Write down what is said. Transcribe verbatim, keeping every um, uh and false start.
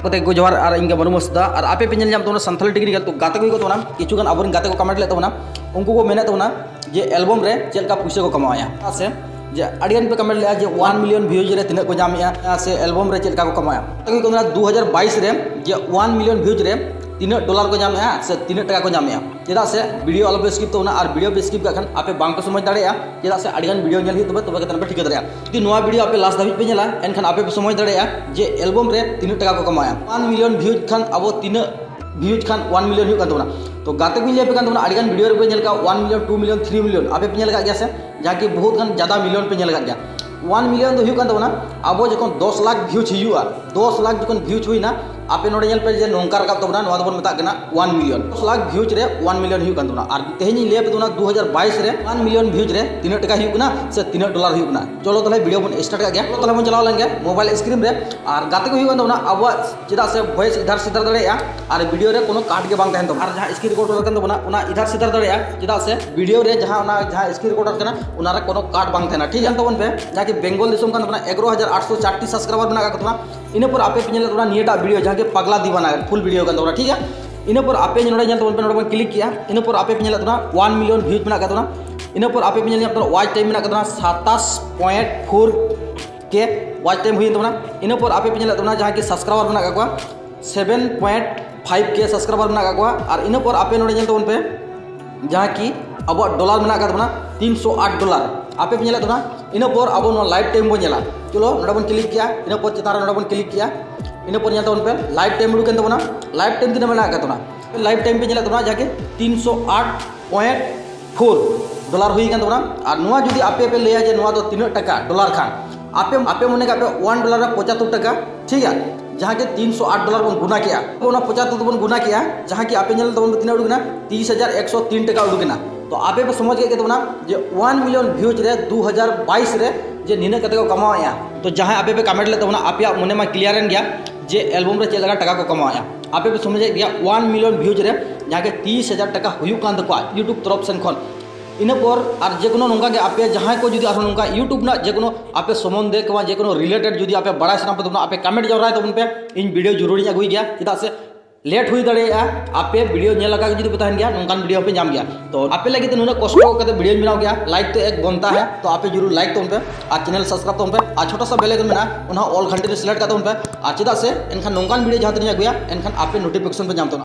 कते को जोहार और इनका मनु मस्दा और आपे पे नेल तो संथाली टेक्निकल तो गाते को तो किचु गान अब गाते को कमेंट ले तबना उनको को मेने तबना जे एल्बम रे चेलका पैसा को कमाया से जे अडियन पे कमेंट ले जे वन मिलियन व्यूज रे तिना को जामिया से एल्बम रे चेलका को कमाया तो को दो हज़ार बाईस रे जे वन मिलियन व्यूज रे तीना डॉलर को जामिया से तीना टका को जामिया चेदा से वीडियो अलग स्किप तो और वीडियो पे स्किप खान आपे बांग को समझ दाड़े चेदा से अडियन वीडियो नेल तबे तबे के तबे ठीक दाड़े कि नोआ वीडियो आपे लास्ट धाबी पे नेला एनखान आपे समझ दाड़े जे एल्बम रे तीना टका को कमाया वन मिलियन व्यूज खान अब तीना व्यूज खान वन मिलियन हुई कान तो गाते को ले पे अड़िगान वीडियो रे पे नेल का one million two million three million आपे पे नेल का गया से जहाँ की बहुत गान ज़्यादा मिलियन पे नेल का गया वन मिलियन तो हुई कान तबना अब जो दस लाख व्यूज हुआ दस लाख जो व्यूज हुईना आपे नोडे नेल पे जे नोंका रकाब तबना नोआ दबन मेता कना वन मिलियन दस लाख व्यूज रे वन मिलियन हुई कान तबना और तेहनी ले पे तबना दो हज़ार बाईस रे वन मिलियन व्यूज रे तीना टका हुई कना से तीना डॉलर हुई कना चलो तले वीडियो बन स्टार्ट का गया तले बन चलाव लेंगे मोबाइल स्क्रीन रे और गाते को हुई कान तबना अब चेदा से वॉइस इधर सिधर दाड़ेया और वीडियो रे कोनो काट के बांग तहन तो और जहां स्क्रीन रिकॉर्डर कान तबना उना इधर सिधर दाड़ेया चेदा से वीडियो रे जहां उना जहां स्क्रीन रिकॉर्डर कना उना रे कोनो काट बांग तहना ठीक है तबन पे जहां की बेंगल दिसम कान तबना ग्यारह हज़ार आठ सौ चार सब्सक्राइबर बना का तबना इन पर आपे पिनल तबना नियटा वीडियो जहां के पगला दीवाना फुल वीडियो कान तबना ठीक है इन पर आपे नोडे जन तबन पे नोडे क्लिक किया इन पर आपे पिनल तबना वन मिलियन व्यूज बना का तबना इन पर आपे पिनल तबना वॉच टाइम बना का तबना सत्ताईस पॉइंट चार के वॉच टाइम हुई तबना इन पर आपे पिनल तबना जहां की सब्सक्राइबर बना का सात पॉइंट पाँच के सब्सक्राइबर बना का और इन पर आपे नोडे जन तबन पे जहां की अब डॉलर बना का तबना तीन सौ आठ डॉलर आपे पे तबना इन पर अब लाइव टाइम बन नेला चलो नोडे बन क्लिक किया इन पर चितार नोडे बन क्लिक किया इन पर तबन पे लाइव टाइम उड़कन तबना लाइव टाइम तीन बना का तबना लाइव टाइम पे तबना जाके तीन सौ आठ पॉइंट फोर डॉलर हुई कान तबना और नुआ जुदी आपे पे लेया जे नुआ दो तीन टका डॉलर खान आपे आपे मने का वन डॉलर पचहत्तर टका ठीक है जहाँ के तीन सौ आठ डॉलर बन गुना किया पचहत्तर बन गुना किया जहाँ की आपे तब तीन उड़कना तीस हजार एक सौ तीन टका उड़कना तो आपे पे समझ के तबना जे वन मिलियन व्यूज रे दो हज़ार बाईस रे जे निने कते को कमाया तो जहाँ आपे पे कमेंट ले तबना आपे मने में क्लियर गया जे एल्बम रे चेलगा टका को कमाया आपे पे समझ गया वन मिलियन व्यूज रे जहाँ के तीस हजार टका हुई कान तको यूट्यूब तरफ सेन खन इन पर और जेको नौका के आपे जहाँ को जुदी नौका यूट्यूब ना जेको आपे सम्बन्धे के जेको रिलेटेड जुदी आपे बड़ा सना पे आपे कमेंट जरूर तबन पे इन वीडियो जरूरी अगुई गया चेदा से लेट हुई दाड़ेया आपे वीडियो नेल लगा जुदी पे तहन गया नौकान वीडियो पे जाम गया तो आपे लगे तो नुना कष्ट करते वीडियो बनाओ गया लाइक तो एक बनता है तो आपे जरूर लाइक तबन पे और चैनल सब्सक्राइब तबन पे और छोटा सा बेल आइकन मेना उना ऑल घंटे सिलेक्ट कर तबन पे और चेदा से एनखान नौकान वीडियो जहाँ तक अगुया एनखान आपे नोटिफिकेशन पे जाम